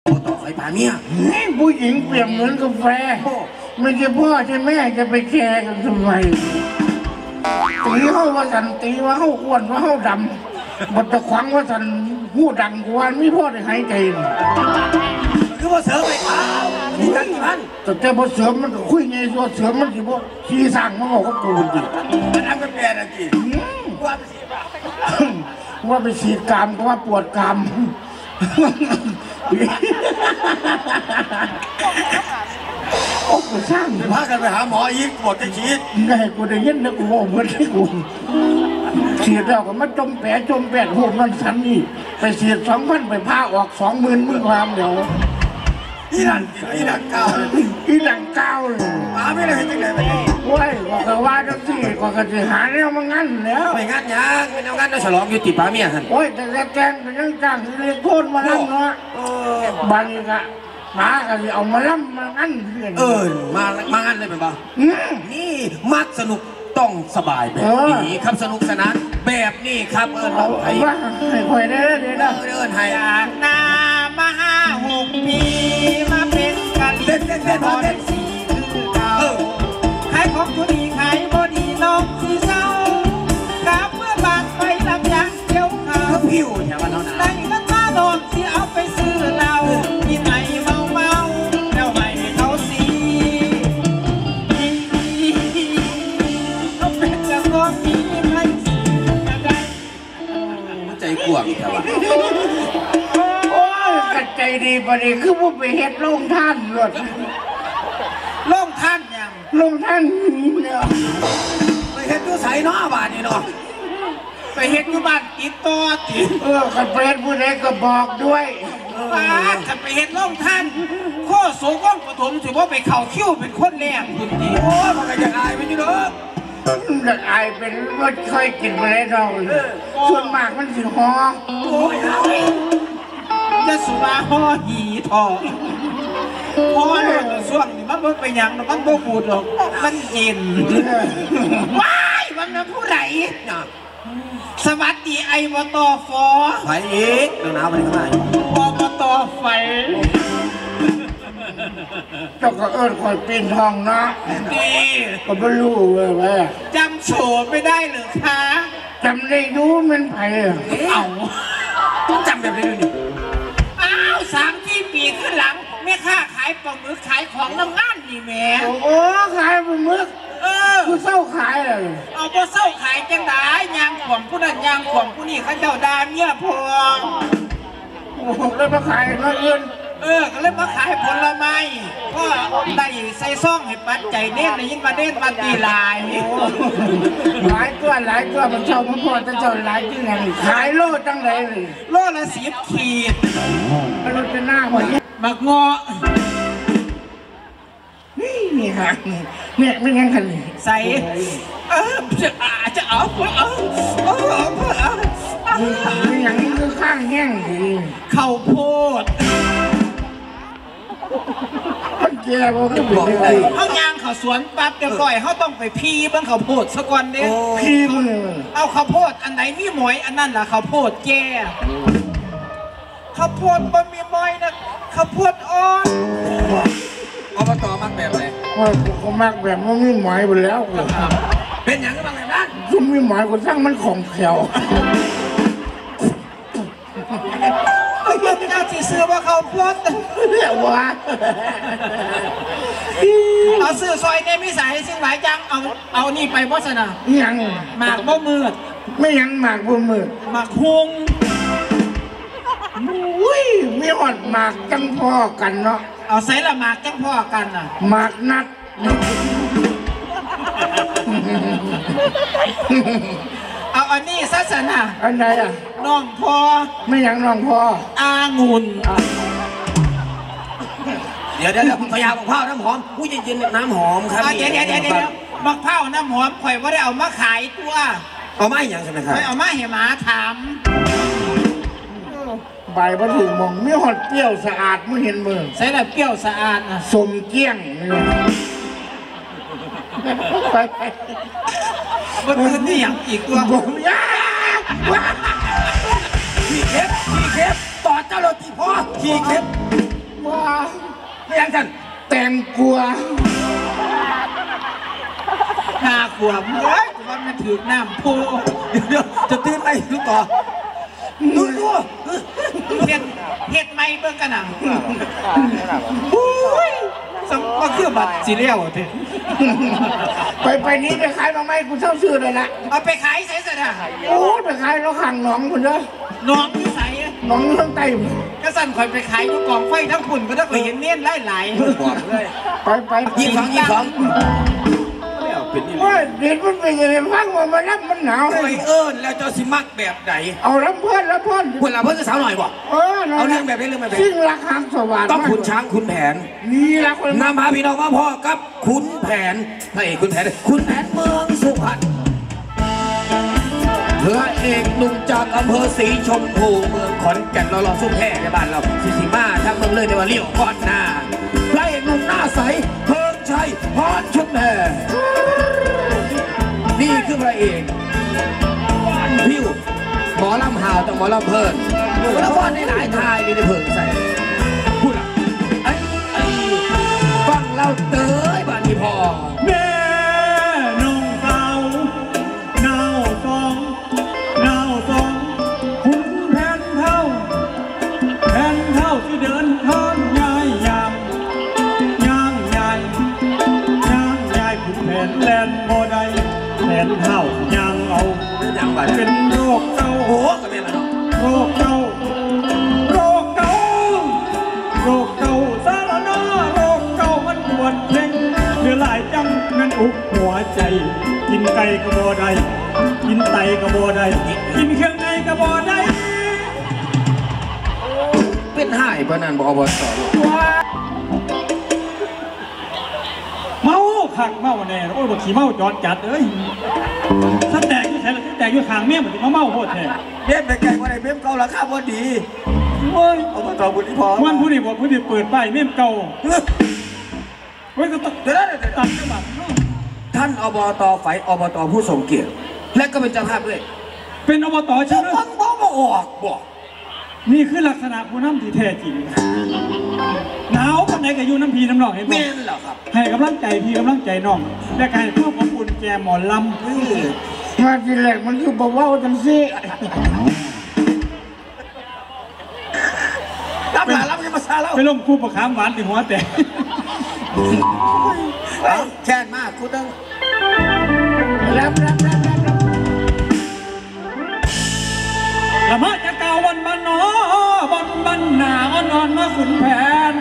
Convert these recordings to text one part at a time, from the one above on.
ต่อไฟป่าเมียผู้หญิงเปรียบเหมือนกาแฟไม่ใช่พ่อใช่แม่จะไปแคร์กันทำไมตีเขาว่าสันตีว่าเขาอ้วนว่าเขาดำบทตะขวางว่าสันหูดังกว่าไม่พ่อได้หายใจคือว่าเสือไปป่าที่นั่นที่นั่นแต่พอเสือมันคุยไงว่าเสือมันสิบ่ขี้สร้างมันบอกก็กูจริงมันทำกันแปลนะจีว่าไปฉีดกามก็ว่าปวดกามโอ้กูสร้างพากันไปหาหมออีกปวดจะฉีดได้กูได้ยินนะกูว่าเหมือนที่กูฉีดแล้วก็มาจมแผลหูมันสันนี่ไปฉีด2,000ไปผ้าออก20,000มึงความเดี๋ยวอีดังเก้าเลยมาไม่ได้เห็นจังเลยไปว้ยก็ว่าจังสิก็จะหาแนวมางั้นแล้วไปงั้นยังไม่เอางั้นเราฉลองอยู่ติป่าเมียหันโอ้ยแต่แกงก็ยังจ้างเรียกโทษมาแล้วเนาะบางทีก็หาก็เอามาล้ำมางั้นมางั้นเลยเป็นบ่นี่มักสนุกต้องสบายแบบนี้ครับสนุกสนานแบบนี้ครับเราให้คอยได้เลยนะให้นามา5-6 ปีมาเป็นกันเล่นสีคือเก่าขายของทุดีขายบอดีน้องสีเศร้ากับเมื่อบานไปลำยังเกี่ยวเขาผิวเนี่ยวันนั้นได้เงินมาดอกที่เอาไปซื้อเราที่ไหนเมาแล้วไม่เขาสีเขาเป็นจะก็มีไม่สีได้ใจกลัวอีกแล้วกัดใจดีประเดี๋ยวคือว่าไปเฮ็ดโรงท่านหลดโรงท่านยังโรงท่านเนี่ยไปเฮ็ดดูใส่เนาะบ้านนี่เนาะไปเฮ็ดอยู่บ้านติดต่อติกับเฟรนผู้ใดก็บอกด้วยจะไปเฮ็ดโรงท่านโคโสก้องปฐมถือว่าไปเข่าคิ้วเป็นคนแรกคุณดีโอ้มันก็ยังอายไปอยู่เนาะจะอายเป็นว่าเคยกินมาแล้วเราส่วนมากมันสิหอโอ้ยจะสุราห่อหีทองพอเลยช่วงนี้มันไปยังมันโบบูดหรอกมันเย็นว้ายมันเป็นผู้ไหนสวัสดีไอบตฟอไฟอีกเดี๋ยวน้ำไปข้างในอบตไฟเจ้าก็คอยปีนทองนะดีก็ไม่รู้เลยว่าจำโฉมไม่ได้หรือคะจำได้รู้มันไผ่เอาจำแบบนี้ดูอ้าว3-4 ปีขึ้นหลังแม่ค้าขายปลาหมึกขายของน้ำงานนี่แม่โอ้ขายปลาหมึกกูเศร้าขายเลยเอาพอเศร้าขายจังได้ยางขวงผู้นั้นยางขวงผู้นี้เขาเจ้าดาเมียพวงแล้วมาขายมาเงินก็เลยมาขายผลไม้ก็ได้ใส่ซ่องให้ปัดใจเน้นในยิ่งมาเน้นมาตีลายหลายตัวมันเช่ามันพอจะเจ้าหลายที่ไหนขายโลจังเลยโลละ10 ขีดมันเป็นหน้าหมดมักงอนี่ฮะเนี่ยไม่งั้นกันใส่จะเอาไม่อย่างนี้คือข้างแห้งดีข้าวโพดมันแก่บ่คือบอกเขายางเขาสวนปั๊บเดี๋ยวปล่อยเขาต้องไปพีบ้างข้าวโพดสักวันเนี่ยพีมึงเอาข้าวโพดอันไหนมีหมอยอันนั้นล่ะข้าวโพดแก่ข้าวโพดบ่มีหมอยนะข้าวโพดอ่อนอบตมักแบบไหนว่าเขามักแบบมันมีหมายไปแล้วเป็นอย่างไรบ้างแบบนั้นซุ่มมีหมายกูสร้างมันของแถวเจ้าที่ซื้อว่าเขาพลดเรียกว่าเอาซื้อซอยเนี่ยไม่ใส่สิ่งหลายจังเอานี่ไปวัฒนายังหมากบ่มืดไม่ยังหมากบ่มืดหมากฮงอุ้ยมีหอดหมากจังพ่อกันเนาะเอาใส่ละหมากจังพ่อกันอ่ะหมากนัดเอาอันนี้ศาสนาอันไหนอ่ะน้องพ่อไม่ยังน้องพ่อองุ่นเดี๋ยวพยาบักเผาน้ำหอมผู้เย็นๆน้ำหอมครับเดี๋ยวบักเผาน้ำหอมข่อยว่าได้เอามาขายตัวเอาไม่อย่างใช่ไหมครับเอามาให้หมาถามใบวัตถุมองไม่หอดเปรี้ยวสะอาดไม่เห็นมือใส่แบบเปรี้ยวสะอาดนะสมเกี้ยงไปมันคือนี่อย่างอีกตัวผมยาขี่เข็บต่อเจ้าเราที่พ่อขี่เข็บไม่ยังฉันแต่งกลัวห้าขวบเฮ้ยกูว่ามันถือน้ำพูเดี๋ยวจะตื่นไปดูต่อดูดูเฮ็ดไม่เบิ่งกันน่ะอุ้ยสมก็คือบัตรสีเลี้ยวเถอะไปนี้ไปขายมาไหมกูเช่าซื้อเลยละเอาไปขายใส่ซะนะโอ้ไปขายแล้วขังหนองคนเด้อน้องที่ใส่หนองเรื่องไตก็สั่นคอยไปขายทุกกองไฟทั้งฝุ่นก็ได้ไปเห็นเน้นหลายบอกเลยไป 22เป็นนี่ว่าเด็กมันเป็นยังไงฟังว่ามันรับมันหนาวโอ้ยเอิญแล้วเจ้าสิมักแบบไหนเอารับเพื่อนเพื่อนเราเพื่อนจะสาวหน่อยบอก เอาเรื่องแบบนี้เรื่องแบบนี้ซึ่งราคาสว่างต้องขุนช้างขุนแผนนี่ละคนนำพาพี่น้องมาพ่อกับขุนแผนให้ขุนแผนเมืองสุพรรณพระเอกหนุ่มจากอำเภอศรีชมพูเมืองขอนแก่นเราซุ่มแห่ในบ้านเราสิมาทางเมืองเลยในวันเลี้ยวก่อนหน้าพระเอกหนุ่มหน้าใสเพิ่งชัยพรชุมแพนี่คือพระเอกวันพิวหมอลำหาวต้องหมอลำเพลินแล้วก็ในหลายทายนี่ได้เพิ่งใส่พูดอ่ะไอ้ฟังเราเตยบ้านนี้พอแม่น้องสาวเน่าสองคุณแผนเท่าที่เดินทอนย่ายยางคุณแผนแลนบ่ได้แผนเท่ายังเอาเป็นโรคเก่าโอ้ก็เป็นแล้วเนาะโรคเก่าสารนาโรคเก่ามันปวดเพ่งเหลือหลายจังนั่นอุกหัวใจ กินไก่ก็บ่ได้กินไตก็บ่ได้กินเครื่องในก็บ่ได้เป็นหายปะนั่นบอกอบตเมาขักเมาแน่โอ้ยบ่ขี่เมาจอดจัดเอ้ยถ้าแตกอยู่แถวถ้าแตกอยู่ข้างเมียมันสิมาเมาโพดแท้เบี้ยไปไกลว่าไหนเบี้ยเก่าราคาพอดีโอ้ยอบตบุรีพอวันผู้นี้บอกผู้นี้เปิดป้ายเมียเก่าเฮ้ยก็ต้องเดี๋ยวนะตัดจังหวัดท่านอบตไฝอบตผู้ทรงเกียรติและก็เป็นเจ้าภาพด้วยเป็นอบตใช่ไหมฟังบอกออกบอกนี่คือลักษณะผู้นำที่แท้จริงหนาวปานใดก็อยู่น้ำพีน้ำหนองเห็นเมบ่นเหรอครับให้กำลังใจพี่กำลังใจน้องและการให้ความอบอุ่นแก่หมอลำมาทีแรกมันคือบอกว่าจังสิรับหลานรับยังมาซาแล้วไปลงคู่ประคามหวานถึงหัวแตกแช่นมากกูต้องรับละมาจะเก่าวันบ้านนอวันบ้านหนาอ่อนมาขุนแผน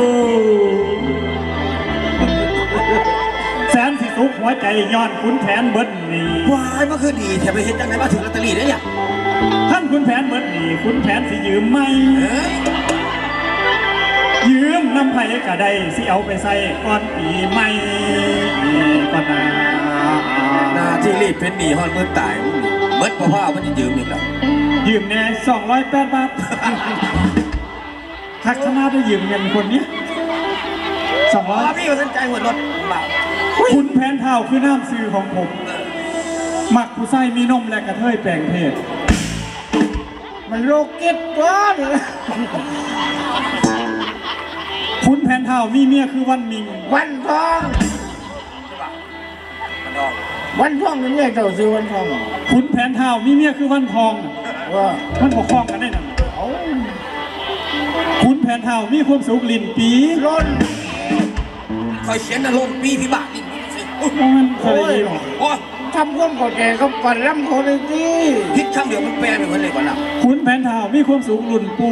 แสนสิสุขหัวใจย้อนขุนแผนเบิดหนีวายมันคือดีแถมไปเห็นจังไหนมาถึงลอตเตอรี่ได้ยังท่านขุนแผนเบิดหนีขุนแผนสิยืมไหมเฮ้ยยืมน้ำไผ่ก็ได้สิเอาไปใส่ก่อนปีใหม่ก่อนหนาหน้าที่รีบเป็นหนีฮอนมือตายเบิดพ่อมันจะยืมอีกแล้วยืมแน่208 บาททักขนาดได้ยืมเงินคนนี้อ๋อ 200 พี่ก็สนใจหัวรถบ่าวขุนแผนเท่าคือน้ำซื้อของผมหมักผู้ไส้มีนมและกระเทยแปลงเพศมันโลกเก็ตก้อนขุนแผนเท่ามีเมียคือวันมิงวันทองนี่เนี่ยเจ้าซื้อวันทองขุนแผนเท่ามีเมียคือวันทองว่ามันปกครองกันได้นั่นเอาขุนแผนเท่ามีความสุขลิ้นปีล้นคอยเขียนอารมณ์ปีพิบัตินี่สิมันเคยหรอโอ้ทำความเข้าใจกับปันล้ำเขาเลยสิคิดคำเดียวมันแปลเป็นคนเลยก่อนละขุนแผนเท่ามีความสุขลุ่นปู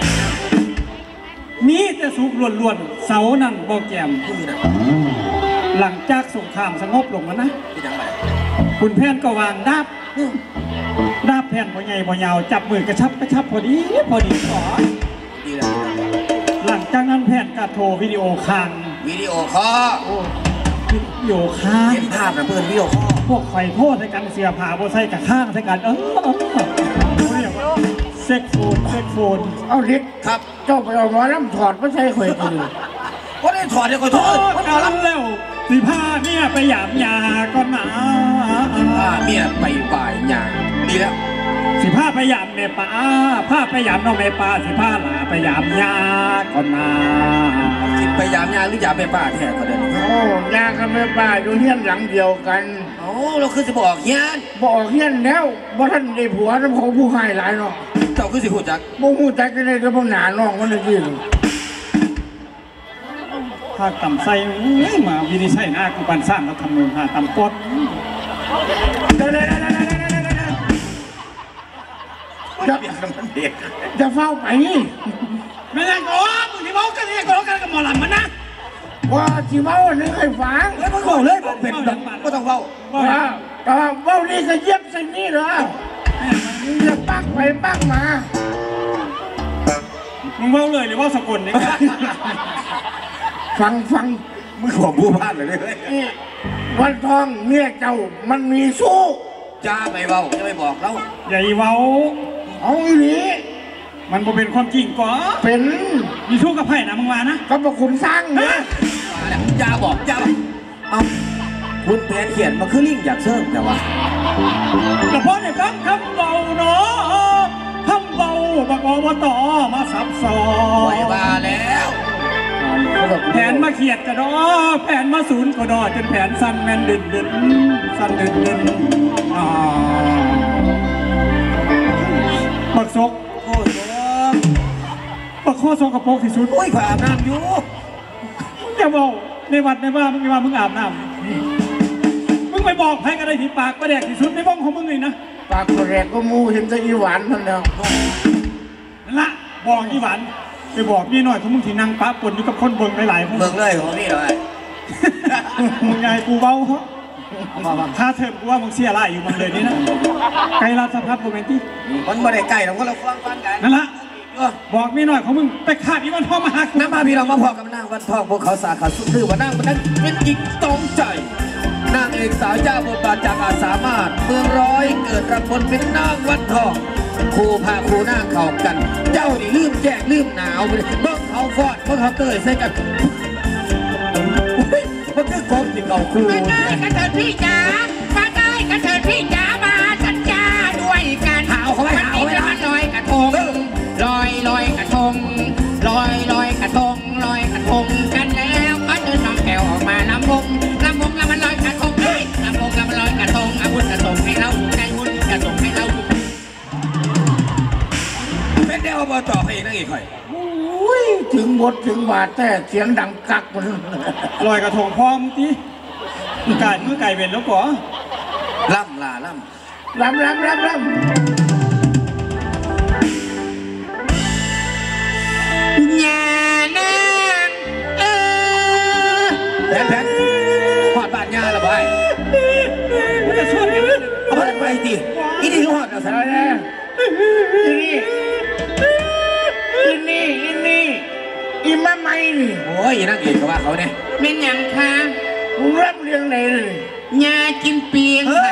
มีแต่สุขล้วนๆเสานั่นบ่แก้มคือนะหลังจากสงครามสงบลงแล้วนะที่ยังไงขุนแผนก็วางดาบแผ่นพอใหญ่พอยาวจับมือกระชับพอดีขอดีแล้วหลังจากนั้นแผ่นก็โทรวิดีโอคางวิดีโอคอลวิดีโอคางเห็นภาพนะเพื่อนวิดีโอคอลพวกไฟโทษใส่กันเสียผ่าโบใส่กับข้างใส่กันเรียกว่าเซ็กโฟนเอาลิศครับเจ้าไปเอาหมอล้ำถอดไม่ใช่ข่อยกันเลยว่าได้ถอดเดี๋ยวขอโทษโอ้กันแล้วสิผ้าเนี่ยไปหยามยาก็หนาเมียไปบ่ายยาดีแล้วสิผ้าพยายามแม่ป่าผ้าพยายามน้องแม่ป่าสิผ้าหลาพยายามยาก่อนนาคิดพยายามยาหรือยาไปป้าแท้ก็ได้โอ้ยากับแม่ป้าอยู่เฮียนหลังเดียวกันโอ้เราคือสิบอกยานบอกเฮียนแล้วบ่ท่านได้ผัวน้ำเขาผู้ให้หลายเนาะเจ้าคือสิหูจักบ่ฮู้จักกันเลยก็บ่หนาน้องมันเลยกินผ้าต่ำไส้มาวินิจฉัยหน้ากูปันสร้างรัฐธรรมนูญผ้าต่ำปดจะเฝ้าไปไม่ได้ก็มึงที่บอกกันนี่ก็กันกับหมอลำมันนะว่าสิเว้าอันนึงให้ฟังแล้วมันบอกเลยบอกเป็นแบบก็ต้องเว้าว่าแต่ว่าเว้านี่ก็เย็บใส่นี่เหรอจะปักไปปักมามึงเว้าเลยหรือว่าสกุลเนี่ยฟังมึงขอผู้พลาดเลยเลยนี่วันทองเมียเจ้ามันมีสู้จ้าไม่เว้าจะไม่บอกเราอย่าอีเว้าเอาอีหลีมันบ่เป็นความจริงก่อเป็นมีชู้กับไผ่นะมึงว่านะก็ประคุณสร้างเนี่ยมาแล้วจ้าบอกจ้าเอาคุณแผนเขียนมาคือลิงอยากเชิงแต่ว่าแต่พอได้ฟังคำเบาเนาะคำเบาบักอบตมาสับสอปล่อยมาแล้วแผนมาเขียดกระดอแผนมาศูนย์กระดอจนแผนสั้นแมนดึนดึนสั้นดึนดึนบักซกโอ้ยบักข้อซกกระโปงที่สุดโอ้ยผ่าอาบน้ำอยู่อย่าบอกในวัดในบ้านมึงอย่าว่ามึงอาบน้ำมึงไปบอกใครก็ได้ที่ปากประแดกที่สุดในบ้องของมึงเลยนะปากแรกก็มูเห็นแต่อีหวานนั่นแล้วนั่นละบอกอีหวันไปบอกนี่หน่อยของมึงที่นั่งป้าปนอยู่กับคนเบิ่งหลายๆคนเบิ่งเลยของนี่หน่อยมึงไงกูเบ้าเขาค่าเทอมกูว่ามึงเสียไรอยู่มันเลยนี่นะไกลรับสภาพโรแมนติกมันไม่ได้ใกล้เราก็เราฟังกันนั่นละบอกนี่หน่อยของมึงไปขาดอีวันทองมาหากูน้ำมาพี่เรามาพอกับนางวันทองพวกเขาสาขาสุดคือว่านางวันนั้นเป็นหญิงตรงใจนางเอกสาวเจ้าบทบาทจากอาจสามารถเมืองร้อยเกิดรับบทเป็นนางวันทองครูพาครูนางเข้ากัน เจ้านี่ลืมแจกลืมหนาวเบิ่งเขาฟอดเบิ่งเขาเตยใส่กันมันคือกบที่เขาครูมาได้กระเถิดพี่จ๋ามาได้กระเถิดพี่จ๋ามาสัญญาด้วยกันหาวเขาไว้วันหาวนี้ไว้เป็นวันลอยกระทงลอยกระทงลอยกระทงลอยกระทงกันแล้วก็เดินน้องแก้วออกมาลำวงแล้วมันลอยกระทงเฮ้ยลำวงแล้วมันลอยกระทงอาวุธกระทงให้เราใจวุ้นกระทงให้เราเป็นเดียวมาต่อให้นางเอกค่อยอุ้ยถึงบทถึงบาทแต่เสียงดังกักมันลอยกระทงพร้อมทีมือไก่เว้นแล้วก่อล่ำลาล่ำลำอย่านางแผนหอดบาดยาละบายมันจะชวนกันเอาไปดิอีนี่หอดเอาซะอะไรนะอีมาไม่นี่โอ้ยนางเอกก็ว่าเขาเนี่ยเป็นอย่างคะกูรับเรื่องไหนเลยยากินเปียงค่ะ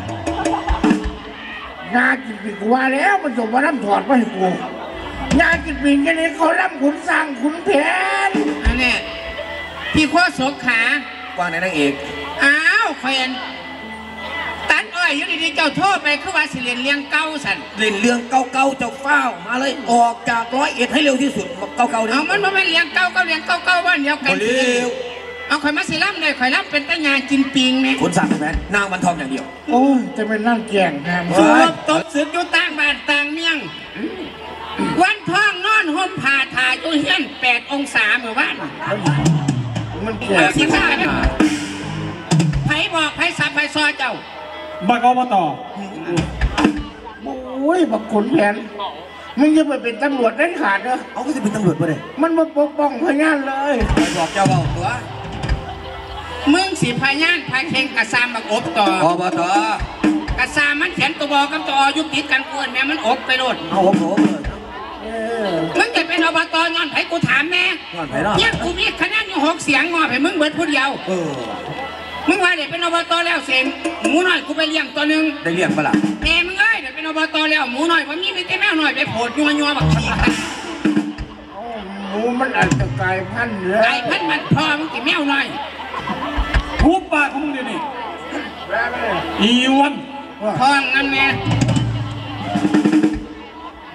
งากินปีกกูว่าแล้วมันส่งมาน้ำถอดมาให้กูงากินปีกกันเลยเขาล่ำขุนสร้างขุนแผนอันเนี้ยพี่ข้อสงขาว่าในนางเอกอ้าวแฟนตันอ้อยอยู่ดีๆเจ้าโทษไปคือว่าสิเรียนเลี้ยงเก้าสันเล่นเรื่องเก่าๆเจ้าเฝ้ามาเลยออกจาก101ให้เร็วที่สุดเก่าๆเอามันมาเป็นเลี้ยงเก้าก็เลี้ยงเก้าบ้านเดียวกันเร็วเอาข่อยมาสิล่ำเลยข่อยล่ำเป็นตะยากินปิงไหมคนสั่งแผนนางวันทองอย่างเดียวโอ้ยจะเป็นนั่งแก่งงามสวบตบศึกอยู่ต่างบ้านต่างเมียง วันท้องนอนห่มผ้าถ่ายอยู่เฮียน8 องศาเมื่อวานมันแก่เอาสิค่ะไผบอกไผสับไผซอเจ้าบักอบตโอ้ยบักขุนแผนมึงจะไปเป็นตำรวจได้ขาดเหรอเอาก็จะเป็นตำรวจไปเลยมันมาปกป้องพยานเลยไปบอกเจ้าเบาตัวมึงสิพายานพายเข่งกระซามบักอบต่ออบตกระซามมันเขียนตัวบอกกับตัวอยุติดกันกวนแม่มันอบไปโลดเอาผมเลยมึงจะเป็นอบตย้อนไผกูถามแม่ย้อนไผเนาะเนี่ยกูมีคะแนนอยู่6 เสียงงอให้มึงเบิดผู้เดียว มึงว่าเดี๋ยวเป็นอบตแล้วเสมหมูน้อยกูไปเลี้ยงตัวหนึ่งได้เลี้ยงปะล่ะแม่มึงเอ้ยเดี๋ยวเป็นอบตแล้วหมูน้อยว่ามีแต่แมวน้อยไปโผล่ยัวบักขี้กันหมูมันอาจจะกลายพันธุ์เลยไอ้พันมันพอมึงกี่แมวน้อยทุบปากของมึงเดี๋ยวนี้อีวันท้องนั่นแม่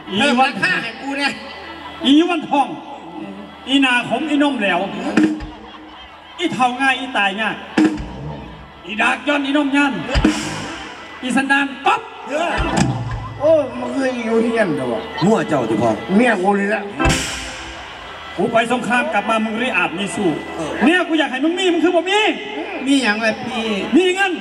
เพิ่มราคาให้กูเนี่ยอีวันทอง อีนาขมอีนมแหลวอีเท่าง่ายอีตายง่ายอีดากย้อนอีนมยันอีสันดานป๊อปโอ้มันเคยอยู่ที่นั่นเหรอมั่วเจ้าที่พ่อเมียกูนี่แหละกูไปสงครามกลับมามึงรีอาบมีสู้เนี่ยกูอยากให้มึงมีมึงคือบ่มีมีอย่างไรพี่มีเงิน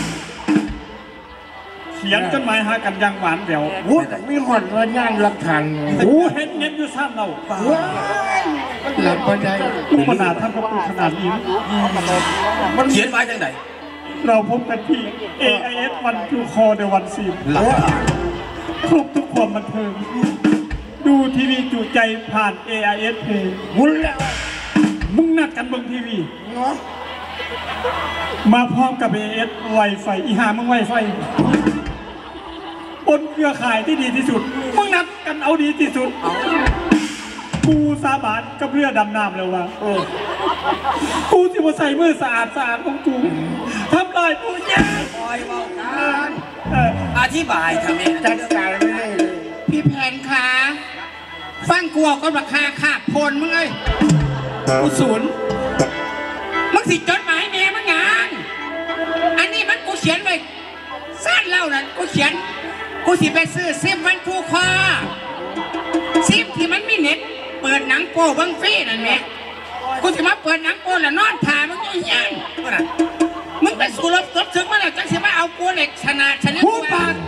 เขียนจดหมายหากันอยังหวานแหวววุ้มีหอดว่าย่างหลักฐานกูเห็นเน็ตอยู่ซ้ำเราหลับปัจจัยมึงขนาดท่านก็กูขนาดนี้มันเขียนไว้จังไหนเราพบกันที่ AIS วันทูคอในวันซีนหลักฐานครบทุกความบันเทิง ดูทีวีจุใจผ่าน AIS Play วุ้นแล้วมึงนัดกันเบิ่งทีวีเนาะมาพร้อมกับ AIS Wi-Fi อีหามึง Wi-Fi บนเครือข่ายที่ดีที่สุด มึงนัดกันเอาดีที่สุด กูสาบานกับเรือดำน้ำแล้วว่ากูที่มาใส่มือสะอาดของกูทำลายผู้แย่คอยเว้ากันเอออธิบายทำไมจัดการไม่ได้เลยพี่แผนขาฟังกูก็ราคาขาดพลมึงเลยกูศูนย์มึงสิจดหมายแม่มึงงานอันนี้มันกูเขียนไว้สั้นเล่านั่นกูเขียนกูสิไปซื้อซิมวันทูคอซิมที่มันมีเน็ตเปิดหนังโป้เบิ้งฟรีนั่นแม่กูสิมาเปิดหนังโป้แล้วนอนถ่ายมึงอยู่ยันมึงไปสู่รบตบถึงมาแล้วจังสิมาเอากูเหล็กชนะชนะผู้ปาก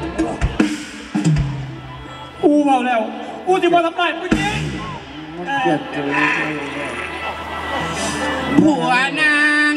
กูเบาแล้ว กูที่มาทำลายผู้แย่เกลียดเลยผัวนาง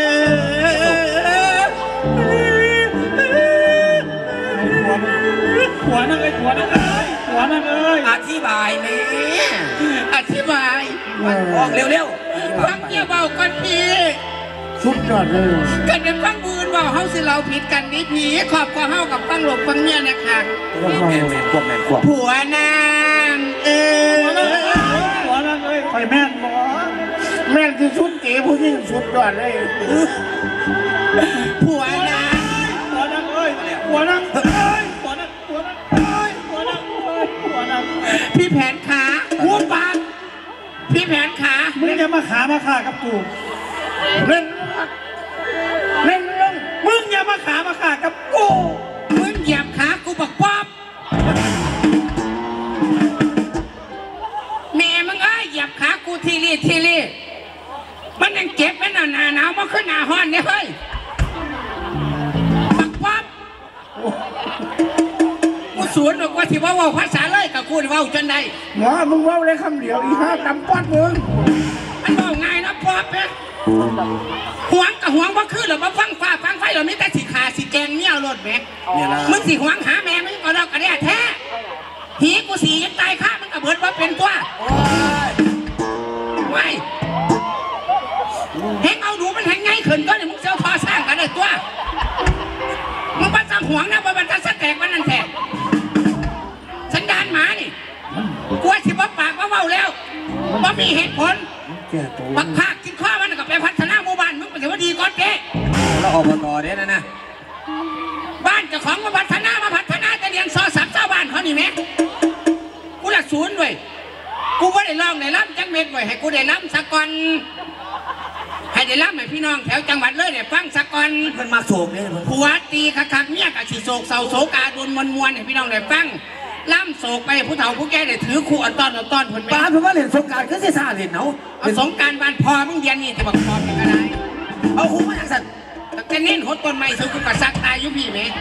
หัวนั่งเอ้ยหัวนั่งเอ้ยหัวนั่งเอ้ยอธิบายแม่อธิบายบอกเร็วฟังเกี่ยวเบาก่อนพี่สุดยอดเลยกันเป็นฟังบืนว่าเฮาสิเราผิดกันนี่ผีขอบกว่าเฮากับฟังหลบฟังเนี่ยนะคะๆแม่ควบแม่ควบผัวนางหัวนั่งเอ้ยไฟแม่นหมอแม่นที่สุดเก๋ผู้ยิ่งสุดยอดเลยผัวนางหัวนั่งเอ้ยหัวนั่งเอ้ยหัวนั่งหัวนั่งเอ้ยหัวนั่งเอ้ยหัวนั่งพี่แผนขาหัวปากพี่แผนขามึงจะมาขามาฆ่ากับกูเล่นเล่นลงมึงอย่ามาขามาฆ่ากับกูมึงเหยียบขากูบักป๊อบแม่มึงเอ้ยเหยียบขากูทีรีมันยังเจ็บไหมหนาหนาวมาขึ้นหนาห้อนเนี่ยเฮ้ยบักป๊อบกูสวนบอกว่าที่ว่าภาษาเลยกับกูที่ว่าจนได้หมอมึงว่าเลยคำเดียวอีห้าตำปอดมึงมันบอกง่ายนะป๊อบเนี่ยหวงกับหวงว่าคือหรือว่าฟังฟ้าฟังไฟหรือไม่แต่สีขาสีแกงเนี่ยรถแม็กเนี่ยละมึงสิหวงหาแม่มึงก็ดอกกระเดียแท้หีกูสียังตายข้ามึงกับเบิดว่าเป็นตัวไม่เห็นเอาดูมันเห็นไงขึ้นก็เนี่ยมึงเสียวทอสร้างกันเลยตัวมึงปันสังหวงนะว่ามันจะสแตกมันนั่นแท้สันดานหมานี่กลัวสิว่าปากว่าเบาแล้วว่ามีเหตุผลแก่ตัวปักภาคกินข้าวมันกับไปพัฒนาหมู่บ้านมึงเป็นว่าดีก่อนเจ๊แล้วอบตเนี่ยนะบ้านเจ้าของมาพัฒนาจะเรียนซอสามเจ้าบ้านเขานี่แม่กูหลักศูนย์ด้วยกูว่าได้ร้องได้ล้ำจังเม็ดไว้ให้กูได้ล้ำสักก่อนให้ได้ล้ำให้พี่น้องแถวจังหวัดเลยได้ฟังสักก่อนมันมาโศกเนี่ยมันผัวตีคักเมียกับสีโศกเศร้าโศกาดุนมวนให้พี่น้องได้ฟังล้ำโศกไปผู้เฒ่าผู้แก่ได้ถือคู่อันต้อนผลป้าแม่เพิ่งว่าเล่นสงการก็เสียซาเล่นเนาะเอาสงการบ้านพอมึงเรียนนี่จะบอกพอเป็นอะไรเอาคุ้มมาอย่างสัตว์แต่เน้นหดต้นไม้ซื้อกูกระซักตายยุพี่แม่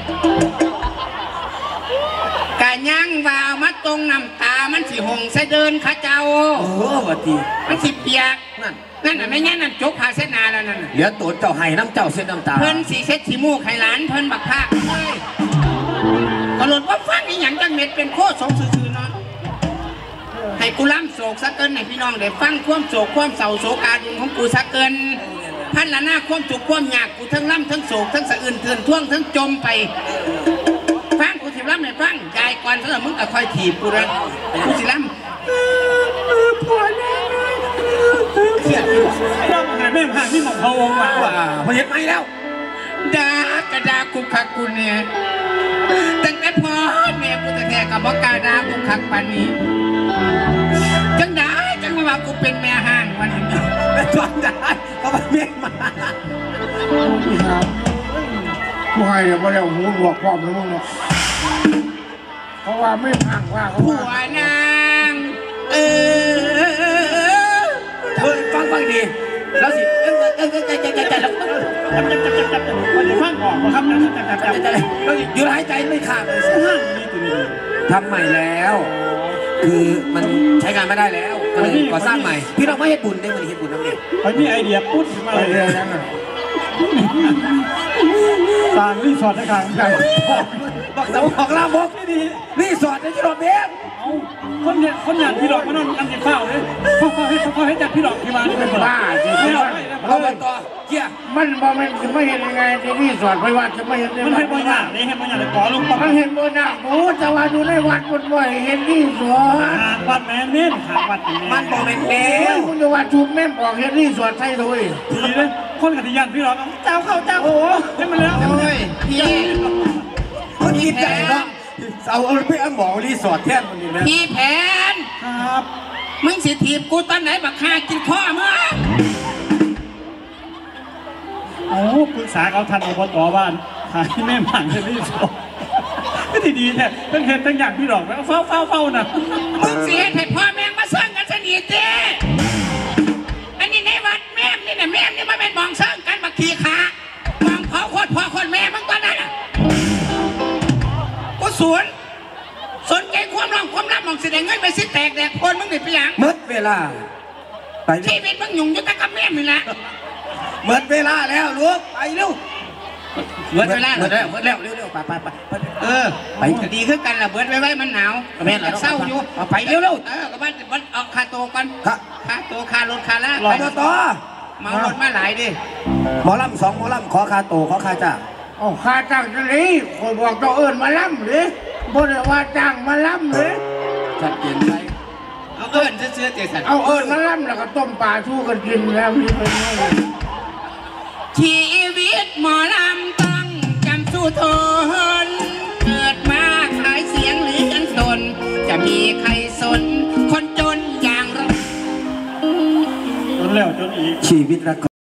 กะย่างว่าเอามาตรงน้ำตามันสิหงใส่เดินข้าเจ้าวัดดีมันสิเปียกนั่นนั่นน่ะไม่งั้นนั่นจกพาเส้นนาแล้วนั่นน่ะเหลือตัวเจ้าไห้น้ำเจ้าเส้นน้ำตาเพิ่นสีเซ็ตสีมูกไข่หลานเพิ่นบักภาคเลยก็หลุดว่าฟังอีหยังจังเม็ดเป็นโคตรสงซื่อๆเนาะให้กูล้ำโศกสักเกินให้พี่น้องได้ฟังความโศกความเศร้าโศกาดุของกูสักเกินพันละหน้าความจุกความยากกูทั้งล้ำทั้งโศกทั้งสะอื่นเถื่อนท่วงทั้งจมไปฟังกูสิล้ำให้ฟังใจก่อนสำหรับมึงก็ค่อยถีบกูนะกูสิล้ำผัวแน่เขียดอยู่เราหายแม่ผ่านที่หมองพะวงมาพอเห็นไหมแล้วด่ากระดากูคักกูเนี่ยตั้งแต่พ่อแม่กูแท้ๆกับบอกกาดากูขักปานนี้จังได้จังมาว่ากูเป็นแม่ห้างวันนี้แต่จวนได้เขามาเมียมาผู้ให้เนี่ยไม่ได้หูหนวกพร้อมนะมึงเนาะเพราะว่าไม่พังว่าเขาผัว่าวนางฟังดีแล้วสิใจแล้วมันจะฟังออกบ่ครับนะจับแล้วอยู่หายใจไม่ขาดเลยสิห้างนี้ตัวนี้ทำใหม่แล้ว คือมันใช้งานไม่ได้แล้วก็เลยก่อสร้างใหม่พี่น้องไม่เฮ็ดบุญได้มันเฮ็ดบุญน้ำเนี่ยไอ้มีไอเดียปุ๊บขึ้นมาไปเลยเรื่องนั้นน่ะสร้างรีสอร์ททางใหญ่บอกลาบอกนี่สอดในที่เราเบี้ยเอาคนอยากพี่หลอกมานอนอันที่เฝ้าเลยเขาให้จับพี่หลอกที่มานี่เป็นบ้าจริงไม่ๆเอามันไม่ได้เราไปต่อเกี่ยมันบอกมันจะไม่เห็นยังไงที่นี่สอนไปวัดจะไม่เห็นมันให้บ่อยากนี่ให้บ่อยากเลยขอลงปั๊บมันเห็นบนหน้าโอ้จะว่าดูในวัดมันบ่อยเห็นนี่สอนหางวัดแม่นี่หางวัดมันบอกเป็นแมเอ้ยว คุณจะว่าชูแม่นบอกเห็นนี่สอนใช่เลยทีเลยคนกับที่ยันพี่หลอกเจ้าเข้าเจ้าโอ้ให้มันแล้วโอ้ยพี่เขาคิดใจเนาะเอาไปเอาหมอรีสอร์ทแทนมันนี่นะพี่แผนครับมึงสิถีบกูตอนไหนบักฆ่ากินข้อมึงโอ้ปรึกษาเขาทันอบตบ้านหายแม่หมั่งจะไม่สอบก็ดีแท้ตั้งเห็นตั้งอย่างพี่หลอกแล้วเฝ้านะมึงสิเฮ็ดให้พ่อแม่มาเสื่องกันสนิทเจ้อันนี้ในวัดแม่นี่นะแม่นี่มันเป็นมองเสื่องกันบักขี้ขามองพ่อคนแม่มึงตอนนั้นอ่ะกูสนใจความร้องความรับมองแสดงเงินไปสิแตกแดกคนมึงนี่ไปหยังเมื่อเวลาไปชีวิตมึงยุ่งอยู่แต่กับแม่นี่แหละเมื่อเวลาแล้วลูกไปเร็วเบิดเวลาเมื่อแล้วเร็วไปไปดีขึ้นกันละเบิดไว้มันหนาวแม่เศร้าอยู่ไปเร็วก็บ้านเอาค่าโตก่อนครับค่าโตค่ารถค่าละอบตเมารถมาหลายดิหมอลำ2หมอลำขอค่าโตขอค่าจ้างเอาข้าจ้างจะเลยคนบอกต้องเอิญมาล่ำเลยบ่ได้ว่าจ้างมาล่ำเลยชัดเจนไหมเอาเอิญเสื้อเจสันเอาเอิญมาล่ำแล้วก็ต้มปลาทูกันกินแล้วนี่เป็นไงชีวิตหมอลำต้องจำสู้ทนเกิดมาขายเสียงหรือกันตนจะมีใครสนคนจนอย่างเราจนแล้วจนอีกชีวิตรัก